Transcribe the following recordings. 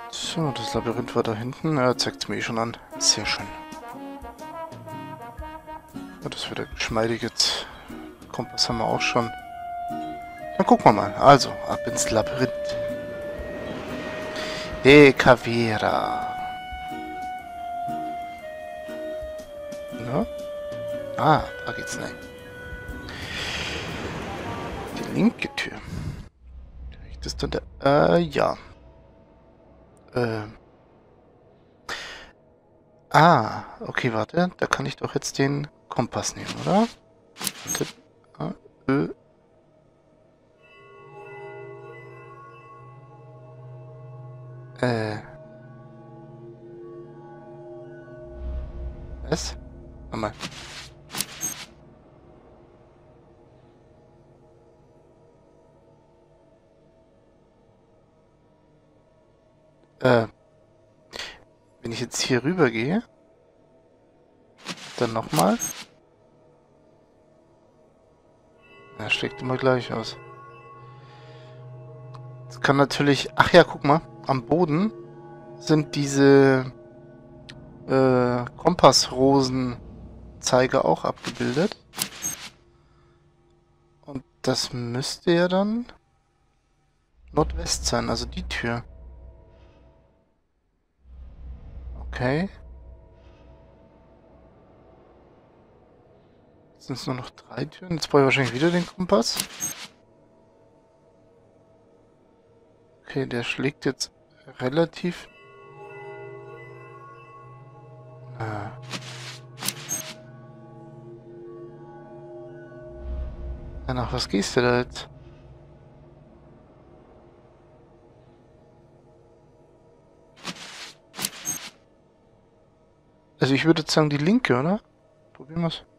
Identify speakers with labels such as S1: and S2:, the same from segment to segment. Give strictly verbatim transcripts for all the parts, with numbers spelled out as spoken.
S1: So, das Labyrinth war da hinten. Er zeigt es mir eh schon an. Sehr schön. Ja, das wird ja geschmeidig jetzt. Kompass haben wir auch schon. Dann gucken wir mal. Also, ab ins Labyrinth. De Cavera. Na? Ah, da geht's rein. Die linke Tür. Vielleicht ist da der... Äh, ja. Ähm. Ah, okay, warte. Da kann ich doch jetzt den Kompass nehmen, oder? Warte. Ah, Ö. Äh. Was? Nochmal. Äh. Wenn ich jetzt hier rüber gehe, dann nochmal. Ja, schlägt immer gleich aus. Das kann natürlich... Ach ja, guck mal. Am Boden sind diese äh, Kompassrosenzeiger auch abgebildet. Und das müsste ja dann Nordwest sein, also die Tür. Okay. Jetzt sind es nur noch drei Türen. Jetzt brauche ich wahrscheinlich wieder den Kompass. Okay, der schlägt jetzt relativ... Ah. Ja, nach was gehst du da jetzt? Also ich würde jetzt sagen die linke, oder? Probieren wir es.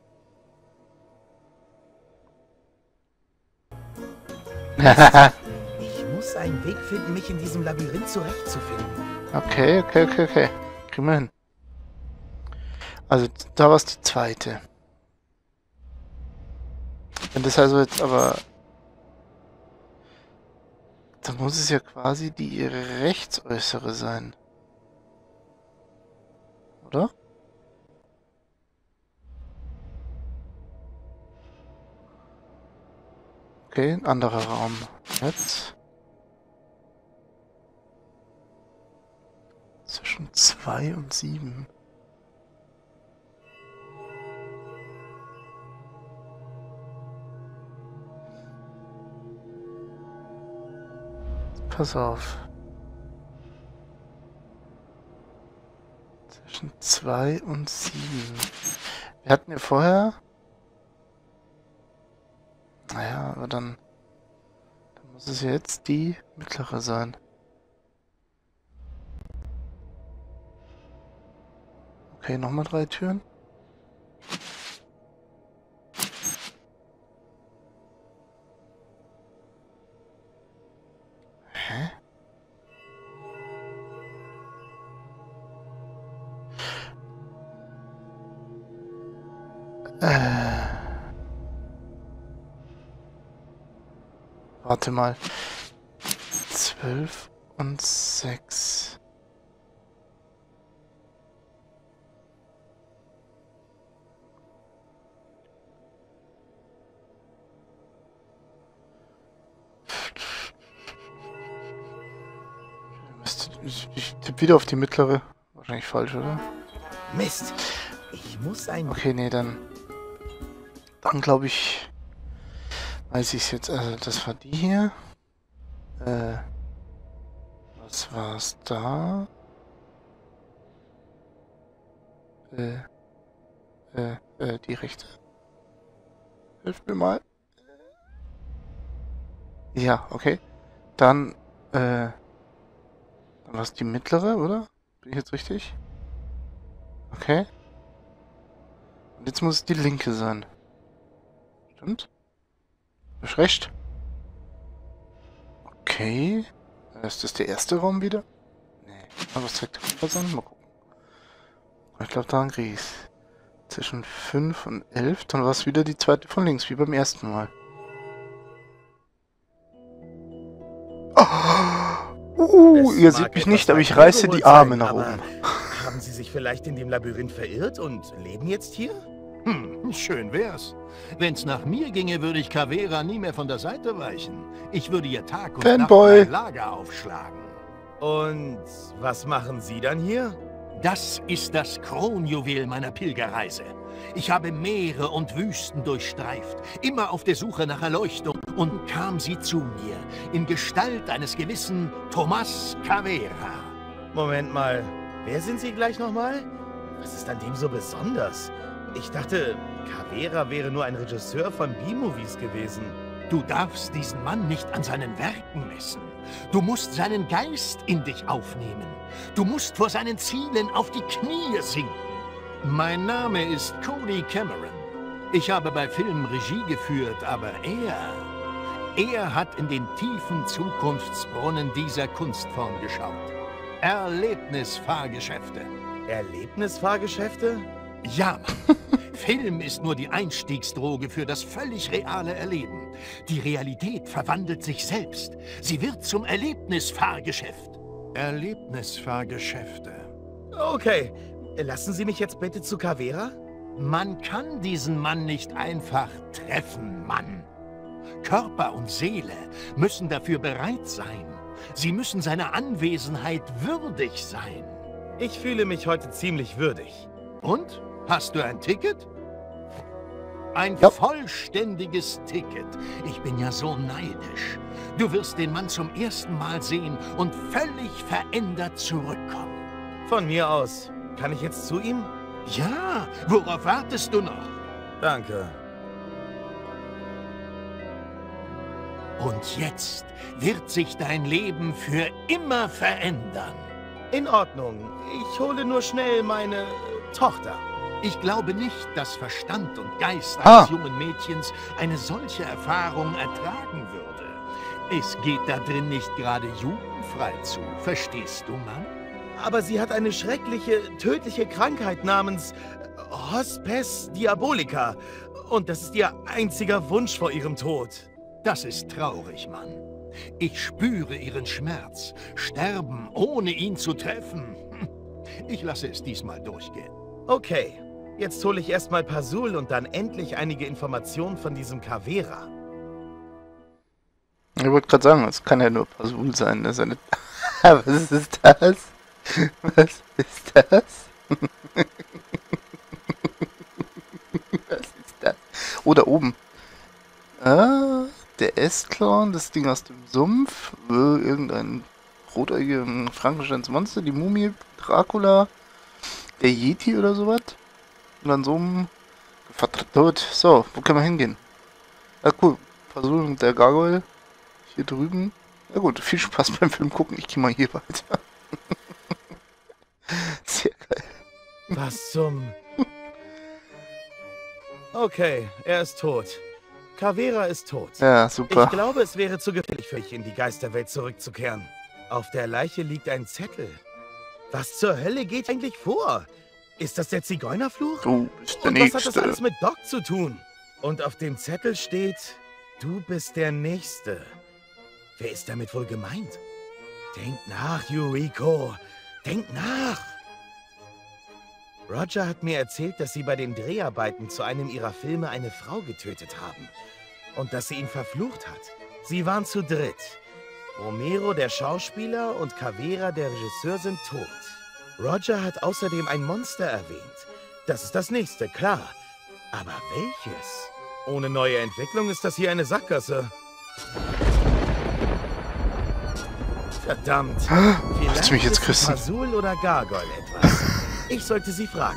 S2: Ich muss einen Weg finden, mich in diesem Labyrinth zurechtzufinden.
S1: Okay, okay, okay, okay. Kriegen wir hin. Also, da war es die zweite. Wenn das also jetzt aber... Dann muss es ja quasi die rechtsäußere sein. Oder? Okay, ein anderer Raum. Jetzt. Zwischen zwei und sieben. Pass auf. Zwischen zwei und sieben. Wir hatten ja vorher... Naja, aber dann... Dann muss es ja jetzt die mittlere sein. Okay, nochmal drei Türen. Hä? Äh. Warte mal. Zwölf und sechs. Ich tippe wieder auf die mittlere. Wahrscheinlich falsch, oder?
S2: Mist! Ich muss ein...
S1: Okay, nee, dann... Dann glaube ich... Weiß ich es jetzt. Also, das war die hier. Äh... Was war's da? Äh... Äh... Äh, die rechte. Hilf mir mal. Ja, okay. Dann, äh... Dann war es die mittlere, oder? Bin ich jetzt richtig? Okay. Und jetzt muss es die linke sein. Stimmt? Ist recht? Okay. Ist das der erste Raum wieder? Nee. Aber was zeigt der Kompass an? Mal gucken. Ich glaube, daran kriege ich es. Zwischen fünf und elf, dann war es wieder die zweite von links, wie beim ersten Mal. Oh! Uh,
S2: Es
S1: ihr
S2: mag
S1: seht mich
S2: etwas
S1: nicht, aber ich
S2: weit
S1: reiße die
S2: hergeholt
S1: Arme
S2: sein,
S1: nach
S2: aber
S1: oben.
S2: Haben Sie sich vielleicht in dem Labyrinth verirrt und leben jetzt hier?
S3: Hm, schön wär's. Wenn's nach mir ginge, würde ich Kavera nie mehr von der Seite weichen. Ich würde ihr Tag und
S1: Fanboy.
S3: Nacht mein Lager aufschlagen.
S2: Und was machen Sie dann hier?
S3: Das ist das Kronjuwel meiner Pilgerreise. Ich habe Meere und Wüsten durchstreift, immer auf der Suche nach Erleuchtung, und kam sie zu mir, in Gestalt eines gewissen Tomás Kavera.
S2: Moment mal, wer sind Sie gleich nochmal? Was ist an dem so besonders? Ich dachte, Kavera wäre nur ein Regisseur von B-Movies gewesen.
S3: Du darfst diesen Mann nicht an seinen Werken messen. Du musst seinen Geist in dich aufnehmen. Du musst vor seinen Zielen auf die Knie sinken. Mein Name ist Cody Cameron. Ich habe bei Filmen Regie geführt, aber er... Er hat in den tiefen Zukunftsbrunnen dieser Kunstform geschaut. Erlebnisfahrgeschäfte.
S2: Erlebnisfahrgeschäfte?
S3: Ja, Mann. Film ist nur die Einstiegsdroge für das völlig reale Erleben. Die Realität verwandelt sich selbst. Sie wird zum Erlebnisfahrgeschäft. Erlebnisfahrgeschäfte.
S2: Okay, lassen Sie mich jetzt bitte zu Kavera?
S3: Man kann diesen Mann nicht einfach treffen, Mann. Körper und Seele müssen dafür bereit sein. Sie müssen seiner Anwesenheit würdig sein.
S2: Ich fühle mich heute ziemlich würdig.
S3: Und? Hast du ein Ticket? Ein
S1: Ja.
S3: vollständiges Ticket. Ich bin ja so neidisch. Du wirst den Mann zum ersten Mal sehen und völlig verändert zurückkommen.
S2: Von mir aus. Kann ich jetzt zu ihm?
S3: Ja, worauf wartest du noch?
S2: Danke.
S3: Und jetzt wird sich dein Leben für immer verändern.
S2: In Ordnung. Ich hole nur schnell meine Tochter.
S3: Ich glaube nicht, dass Verstand und Geist
S1: Ah.
S3: eines jungen Mädchens eine solche Erfahrung ertragen würde. Es geht da drin nicht gerade jugendfrei zu, verstehst du, Mann?
S2: Aber sie hat eine schreckliche, tödliche Krankheit namens Hospes Diabolica. Und das ist ihr einziger Wunsch vor ihrem Tod.
S3: Das ist traurig, Mann. Ich spüre ihren Schmerz. Sterben, ohne ihn zu treffen. Hm. Ich lasse es diesmal durchgehen.
S2: Okay, jetzt hole ich erstmal Pasul und dann endlich einige Informationen von diesem Kavera.
S1: Ich wollte gerade sagen, es kann ja nur Pasul sein. Das ist ja nicht... Was ist das? Was ist das? Was ist das? Oh, da oben. Ah, der S-Clown, das Ding aus dem Sumpf, äh, irgendein rotäugigen Frankensteins Monster, die Mumie, Dracula, der Yeti oder sowas. Und dann so ein Gevatter tot. So, wo können wir hingehen? Ja, cool. Pasul und der Gargoyle. Hier drüben. Ja gut, viel Spaß beim Film gucken. Ich gehe mal hier weiter. Sehr geil.
S2: Was zum... Okay, er ist tot. Kavera ist tot.
S1: Ja, super.
S2: Ich glaube, es wäre zu gefährlich für mich, in die Geisterwelt zurückzukehren. Auf der Leiche liegt ein Zettel. Was zur Hölle geht eigentlich vor? Ist das der Zigeunerfluch?
S1: Du bist der
S2: Und was hat das
S1: Nächste.
S2: alles mit Doc zu tun? Und auf dem Zettel steht, du bist der Nächste. Wer ist damit wohl gemeint? Denk nach, Yuriko. Denk nach. Roger hat mir erzählt, dass sie bei den Dreharbeiten zu einem ihrer Filme eine Frau getötet haben. Und dass sie ihn verflucht hat. Sie waren zu dritt. Romero, der Schauspieler, und Kavera, der Regisseur, sind tot. Roger hat außerdem ein Monster erwähnt. Das ist das nächste, klar. Aber welches? Ohne neue Entwicklung ist das hier eine Sackgasse. Verdammt.
S1: Willst du mich jetzt
S2: wissen
S1: küssen?
S2: Pasul oder Gargoyle etwas. Ich sollte sie fragen.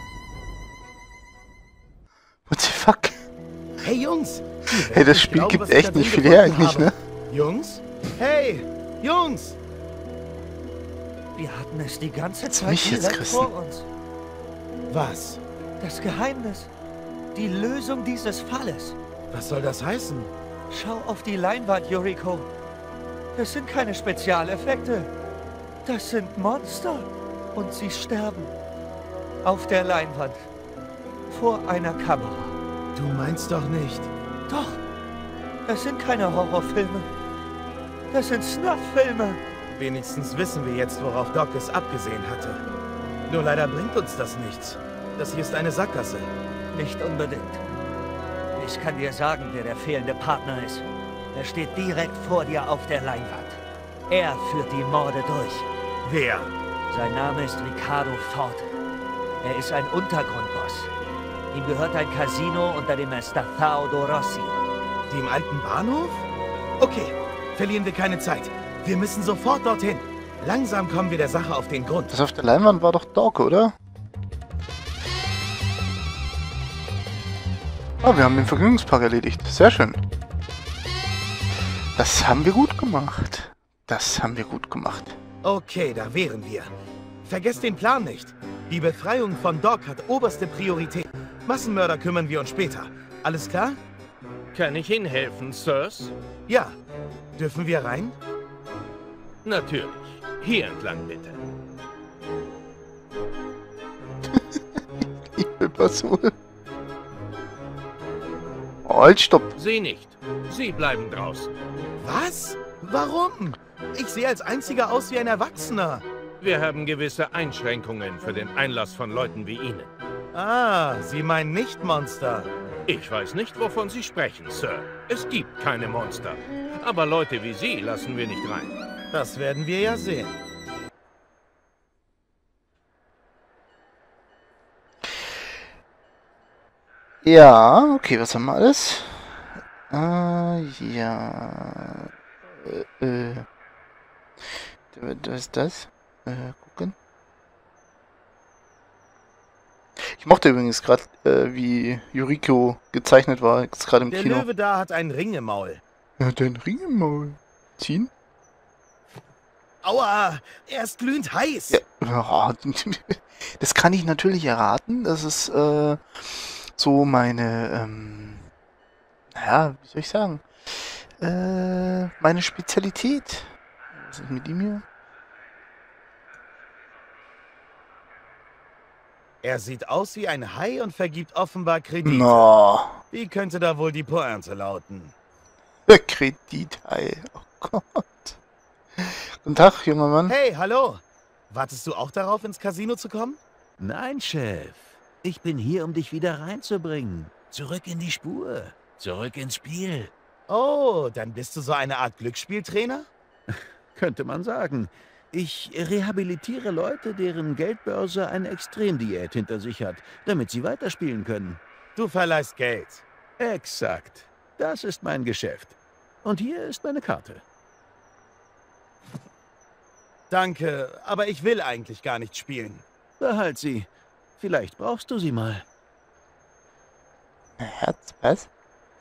S1: What the fuck?
S2: Hey Jungs! ihr
S1: Hey,
S2: werdet
S1: das
S2: nicht
S1: Spiel
S2: glauben,
S1: gibt
S2: was ich
S1: echt
S2: da drin
S1: nicht viel her
S2: gefunden
S1: eigentlich,
S2: habe.
S1: ne?
S2: Jungs? Hey! Jungs!
S4: Wir hatten es die ganze Zeit
S1: mich jetzt
S4: direkt
S1: küssen.
S4: vor uns.
S2: Was?
S4: Das Geheimnis. Die Lösung dieses Falles.
S2: Was soll das heißen?
S4: Schau auf die Leinwand, Yuriko. Das sind keine Spezialeffekte. Das sind Monster. Und sie sterben. Auf der Leinwand. Vor einer Kamera.
S2: Du meinst doch nicht.
S4: Doch. Das sind keine Horrorfilme. Das sind Snuff-Filme.
S2: Wenigstens wissen wir jetzt, worauf Doc es abgesehen hatte. Nur leider bringt uns das nichts. Das hier ist eine Sackgasse.
S4: Nicht unbedingt. Ich kann dir sagen, wer der fehlende Partner ist. Er steht direkt vor dir auf der Leinwand. Er führt die Morde durch.
S2: Wer?
S4: Sein Name ist Riccardo Forte. Er ist ein Untergrundboss. Ihm gehört ein Casino unter dem Estafao do Rossi.
S2: Die im alten Bahnhof? Okay, verlieren wir keine Zeit. Wir müssen sofort dorthin. Langsam kommen wir der Sache auf den Grund.
S1: Das auf der Leinwand war doch Doc, oder? Ah, wir haben den Vergnügungspark erledigt. Sehr schön. Das haben wir gut gemacht. Das haben wir gut gemacht.
S2: Okay, da wären wir. Vergesst den Plan nicht. Die Befreiung von Doc hat oberste Priorität. Massenmörder kümmern wir uns später. Alles klar?
S5: Kann ich Ihnen helfen, Sirs?
S2: Ja. Dürfen wir rein?
S5: Natürlich. Hier entlang, bitte.
S1: Liebe Person. Oh, halt, stopp.
S5: Sie nicht. Sie bleiben draußen.
S2: Was? Warum? Ich sehe als einziger aus wie ein Erwachsener.
S5: Wir haben gewisse Einschränkungen für den Einlass von Leuten wie Ihnen.
S2: Ah, Sie meinen nicht Monster.
S5: Ich weiß nicht, wovon Sie sprechen, Sir. Es gibt keine Monster. Aber Leute wie Sie lassen wir nicht rein.
S2: Das werden wir ja sehen.
S1: Ja, okay, was haben wir alles? Ah, ja. Äh, äh. Was ist das? Äh, gucken. Ich mochte übrigens gerade, äh, wie Yuriko gezeichnet war, jetzt gerade im
S2: Der
S1: Kino.
S2: Löwe da hat einen Ring im Maul.
S1: Ja, den Ring im Maul. Ziehen?
S2: Aua, er ist glühend heiß.
S1: Ja, ja, das kann ich natürlich erraten. Das ist äh, so meine, ähm, naja, wie soll ich sagen, äh, meine Spezialität. Was ist mit ihm hier?
S2: Er sieht aus wie ein Hai und vergibt offenbar Kredite.
S1: No.
S2: Wie könnte da wohl die Pointe lauten?
S1: Der Kredithai. Oh Gott. Guten Tag, junger Mann.
S2: Hey, hallo. Wartest du auch darauf, ins Casino zu kommen?
S6: Nein, Chef. Ich bin hier, um dich wieder reinzubringen. Zurück in die Spur. Zurück ins Spiel.
S2: Oh, dann bist du so eine Art Glücksspieltrainer?
S6: Könnte man sagen. Ich rehabilitiere Leute, deren Geldbörse eine Extremdiät hinter sich hat, damit sie weiterspielen können.
S2: Du verleihst Geld.
S6: Exakt. Das ist mein Geschäft. Und hier ist meine Karte.
S2: Danke, aber ich will eigentlich gar nicht spielen.
S6: Behalt sie. Vielleicht brauchst du sie mal.
S1: Herz, was?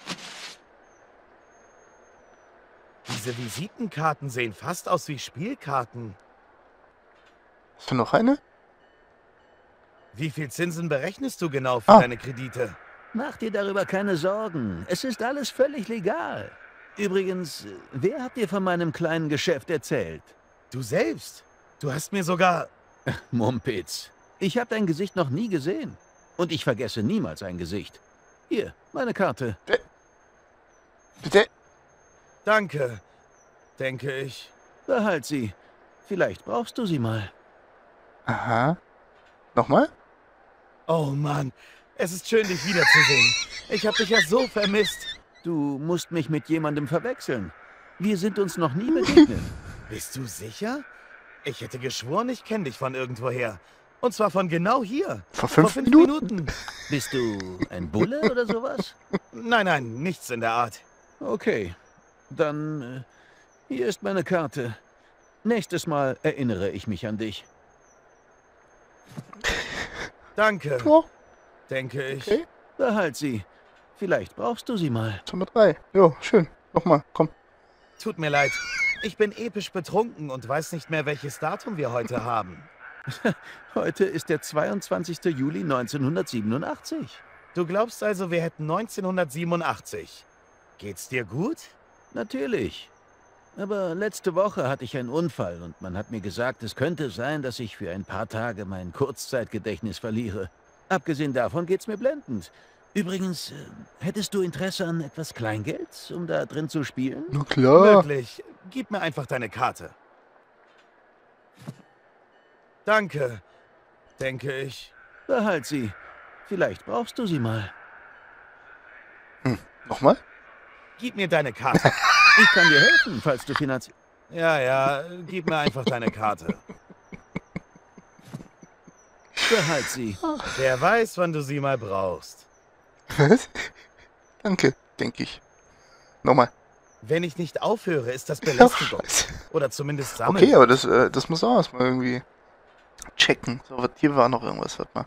S2: Diese Visitenkarten sehen fast aus wie Spielkarten.
S1: Hast du noch eine?
S2: Wie viel Zinsen berechnest du genau für
S1: Ah.
S2: deine Kredite?
S6: Mach dir darüber keine Sorgen. Es ist alles völlig legal. Übrigens, wer hat dir von meinem kleinen Geschäft erzählt?
S2: Du selbst? Du hast mir sogar...
S6: Mumpitz. Ich habe dein Gesicht noch nie gesehen. Und ich vergesse niemals ein Gesicht. Hier, meine Karte.
S1: Bitte?
S2: Danke, denke ich.
S6: Behalt sie. Vielleicht brauchst du sie mal.
S1: Aha. Nochmal?
S2: Oh Mann, es ist schön, dich wiederzusehen. Ich habe dich ja so vermisst.
S6: Du musst mich mit jemandem verwechseln. Wir sind uns noch nie begegnet.
S2: Bist du sicher? Ich hätte geschworen, ich kenne dich von irgendwoher. Und zwar von genau hier.
S1: Vor fünf,
S2: Vor fünf
S1: Minuten?
S2: Minuten.
S6: Bist du ein Bulle oder sowas?
S2: Nein, nein, nichts in der Art.
S6: Okay. Dann, äh, hier ist meine Karte. Nächstes Mal erinnere ich mich an dich.
S2: Danke,
S1: Ja,
S2: denke ich.
S1: okay.
S6: Behalt sie. Vielleicht brauchst du sie mal.
S1: Nummer drei. Jo, schön. Nochmal, komm.
S2: Tut mir leid. Ich bin episch betrunken und weiß nicht mehr, welches Datum wir heute haben.
S6: Heute ist der zweiundzwanzigster Juli neunzehnhundertsiebenundachtzig.
S2: Du glaubst also, wir hätten neunzehnhundertsiebenundachtzig. Geht's dir gut?
S6: Natürlich. Aber letzte Woche hatte ich einen Unfall und man hat mir gesagt, es könnte sein, dass ich für ein paar Tage mein Kurzzeitgedächtnis verliere. Abgesehen davon geht's mir blendend. Übrigens, äh, hättest du Interesse an etwas Kleingeld, um da drin zu spielen?
S1: Na klar.
S2: Möglich. Gib mir einfach deine Karte. Danke, denke ich.
S6: Behalt sie. Vielleicht brauchst du sie mal.
S1: Hm, nochmal?
S2: Gib mir deine Karte.
S6: Ich kann dir helfen, falls du finanziell...
S2: Ja, ja, gib mir einfach deine Karte.
S6: Behalt sie.
S2: Wer weiß, wann du sie mal brauchst.
S1: Was? Danke, denke ich. Nochmal.
S2: Wenn ich nicht aufhöre, ist das
S1: Ja,
S2: Belästigung.
S1: scheiße.
S2: Oder zumindest sammeln.
S1: Okay, aber das, äh, das muss auch erstmal irgendwie checken. So, was- hier war noch irgendwas, warte mal.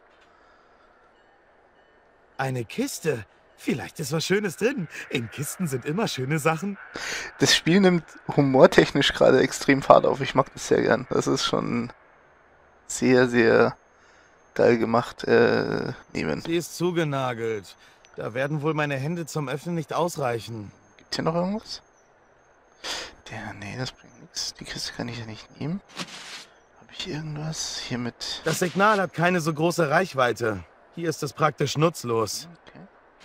S2: Eine Kiste. Vielleicht ist was Schönes drin. In Kisten sind immer schöne Sachen.
S1: Das Spiel nimmt humortechnisch gerade extrem Fahrt auf. Ich mag das sehr gern. Das ist schon sehr, sehr geil gemacht. Äh, nehmen.
S2: Sie ist zugenagelt. Da werden wohl meine Hände zum Öffnen nicht ausreichen.
S1: Gibt's hier noch irgendwas? Der, nee, das bringt nichts. Die Kiste kann ich ja nicht nehmen. Habe ich irgendwas hier mit...
S2: Das Signal hat keine so große Reichweite. Hier ist es praktisch nutzlos.
S1: Okay.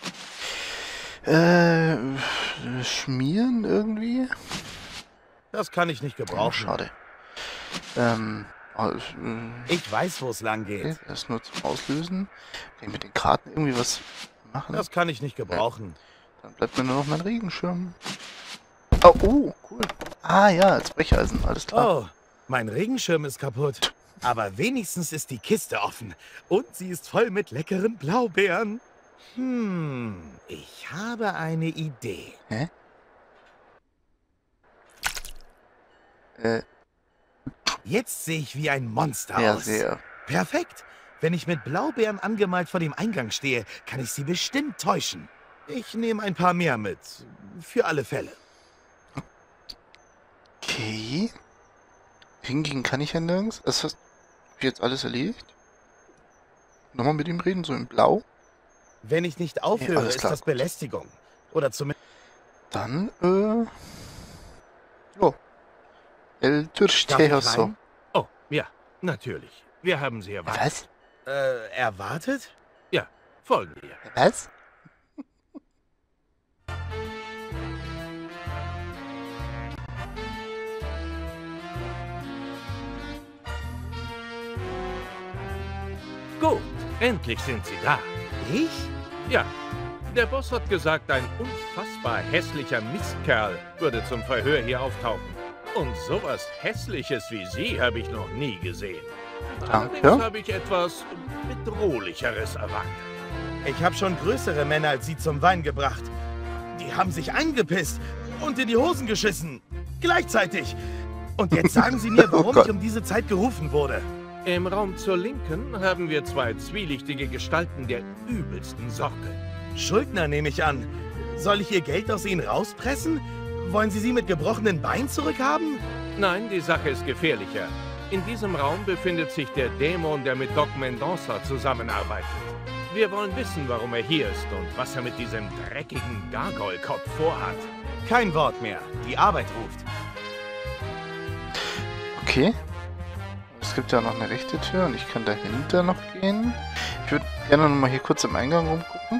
S1: Äh, schmieren irgendwie?
S2: Das kann ich nicht
S1: Oh,
S2: gebrauchen.
S1: schade. Ähm, oh, äh,
S2: Ich weiß, wo es lang
S1: okay,
S2: geht.
S1: das ist nur zum Auslösen. Kann ich mit den Karten irgendwie was machen?
S2: Das kann ich nicht gebrauchen.
S1: Dann bleibt mir nur noch mein Regenschirm. Oh, oh, cool. Ah ja, als Brecheisen, alles klar.
S2: Oh, mein Regenschirm ist kaputt. Aber wenigstens ist die Kiste offen. Und sie ist voll mit leckeren Blaubeeren. Hm, ich habe eine Idee.
S1: Hä? Äh,
S2: Jetzt sehe ich wie ein Monster
S1: ja,
S2: aus.
S1: sehr.
S2: Perfekt. Wenn ich mit Blaubeeren angemalt vor dem Eingang stehe, kann ich sie bestimmt täuschen. Ich nehme ein paar mehr mit. Für alle Fälle.
S1: Okay. Hingegen kann ich ja nirgends. Das hast du jetzt alles erledigt? Nochmal mit ihm reden, so in Blau.
S2: Wenn ich nicht
S1: Ja,
S2: aufhöre,
S1: alles
S2: ist
S1: klar,
S2: das
S1: gut.
S2: Belästigung. Oder zumindest...
S1: Dann, äh... Jo. El
S2: Darf ich
S1: Türsteherso.
S2: rein?
S5: Oh, ja, natürlich. Wir haben Sie erwartet.
S1: Was?
S2: Äh, erwartet?
S5: Ja, folgen wir.
S1: Was?
S5: Gut, endlich sind Sie da.
S2: Ich?
S5: Ja, der Boss hat gesagt, ein unfassbar hässlicher Mistkerl würde zum Verhör hier auftauchen. Und sowas Hässliches wie Sie habe ich noch nie gesehen.
S1: Danke.
S5: Allerdings habe ich etwas Bedrohlicheres erwartet.
S2: Ich habe schon größere Männer als Sie zum Wein gebracht. Die haben sich eingepisst und in die Hosen geschissen. Gleichzeitig. Und jetzt sagen Sie mir,
S1: Oh
S2: warum
S1: Gott.
S2: ich um diese Zeit gerufen wurde.
S5: Im Raum zur Linken haben wir zwei zwielichtige Gestalten der übelsten Sorte.
S2: Schuldner nehme ich an. Soll ich Ihr Geld aus Ihnen rauspressen? Wollen Sie sie mit gebrochenen Beinen zurückhaben?
S5: Nein, die Sache ist gefährlicher. In diesem Raum befindet sich der Dämon, der mit Doc Mendoza zusammenarbeitet. Wir wollen wissen, warum er hier ist und was er mit diesem dreckigen Gargoyle-Kopf vorhat.
S2: Kein Wort mehr. Die Arbeit ruft.
S1: Okay. Es gibt ja noch eine rechte Tür und ich kann dahinter noch gehen. Ich würde gerne noch mal hier kurz im Eingang rumgucken.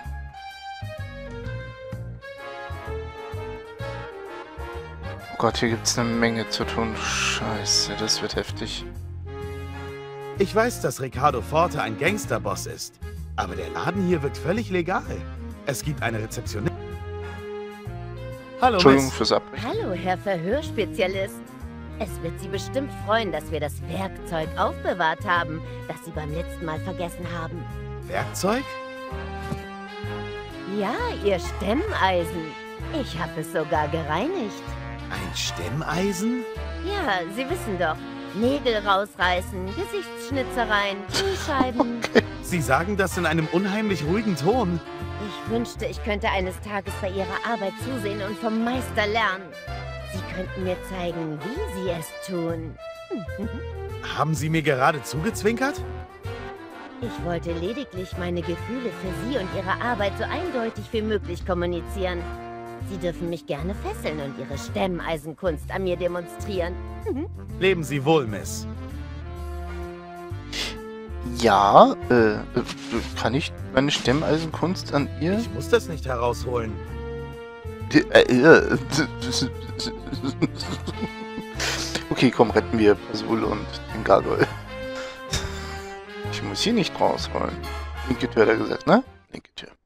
S1: Oh Gott, hier gibt es eine Menge zu tun. Scheiße, das wird heftig.
S2: Ich weiß, dass Ricardo Forte ein Gangsterboss ist. Aber der Laden hier wirkt völlig legal. Es gibt eine Rezeptionistin. Hallo,
S1: Entschuldigung
S2: Miss.
S1: fürs Abbrechen.
S7: Hallo, Herr Verhörspezialist. Es wird Sie bestimmt freuen, dass wir das Werkzeug aufbewahrt haben, das Sie beim letzten Mal vergessen haben.
S2: Werkzeug?
S7: Ja, Ihr Stemmeisen. Ich habe es sogar gereinigt.
S2: Ein Stemmeisen?
S7: Ja, Sie wissen doch. Nägel rausreißen, Gesichtsschnitzereien, Kniescheiben.
S2: Sie sagen das in einem unheimlich ruhigen Ton.
S7: Ich wünschte, ich könnte eines Tages bei Ihrer Arbeit zusehen und vom Meister lernen. Sie könnten mir zeigen, wie Sie es tun.
S2: Haben Sie mir gerade zugezwinkert?
S7: Ich wollte lediglich meine Gefühle für Sie und Ihre Arbeit so eindeutig wie möglich kommunizieren. Sie dürfen mich gerne fesseln und Ihre Stemmeneisenkunst an mir demonstrieren.
S2: Leben Sie wohl, Miss.
S1: Ja, äh, äh, kann ich meine Stemmeneisenkunst an ihr?
S2: Ich muss das nicht herausholen.
S1: Äh, äh, Okay, komm, retten wir Azul und den Gargoyle. Ich muss hier nicht rausrollen. Linke Tür hat er gesagt, ne? Linke Tür.